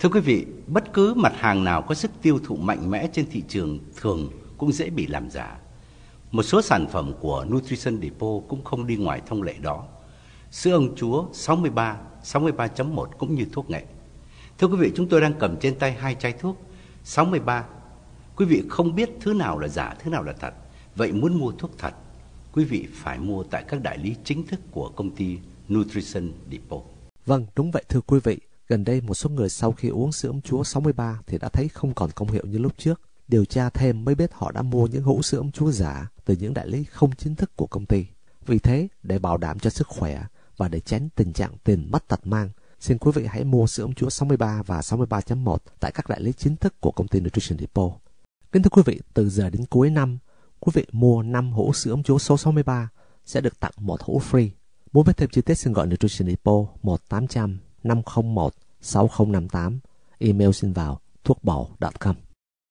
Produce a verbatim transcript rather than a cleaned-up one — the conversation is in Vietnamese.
Thưa quý vị, bất cứ mặt hàng nào có sức tiêu thụ mạnh mẽ trên thị trường thường cũng dễ bị làm giả. Một số sản phẩm của Nutrition Depot cũng không đi ngoài thông lệ đó. Sữa ông chúa sáu mươi ba, sáu mươi ba chấm một cũng như thuốc nghệ. Thưa quý vị, chúng tôi đang cầm trên tay hai chai thuốc sáu mươi ba. Quý vị không biết thứ nào là giả, thứ nào là thật. Vậy muốn mua thuốc thật, quý vị phải mua tại các đại lý chính thức của công ty Nutrition Depot. Vâng, đúng vậy thưa quý vị. Gần đây một số người sau khi uống sữa ấm chúa sáu mươi ba thì đã thấy không còn công hiệu như lúc trước. Điều tra thêm mới biết họ đã mua những hũ sữa ấm chúa giả từ những đại lý không chính thức của công ty. Vì thế, để bảo đảm cho sức khỏe và để tránh tình trạng tiền mất tật mang, xin quý vị hãy mua sữa ấm chúa sáu mươi ba và sáu mươi ba chấm một tại các đại lý chính thức của công ty Nutrition Depot. Kính thưa quý vị, từ giờ đến cuối năm, quý vị mua năm hũ sữa ấm chúa số sáu mươi ba sẽ được tặng một hũ free. Muốn biết thêm chi tiết xin gọi Nutrition Depot một tám trăm năm không một sáu không năm tám. Email xin vào thuốc bổ chấm com.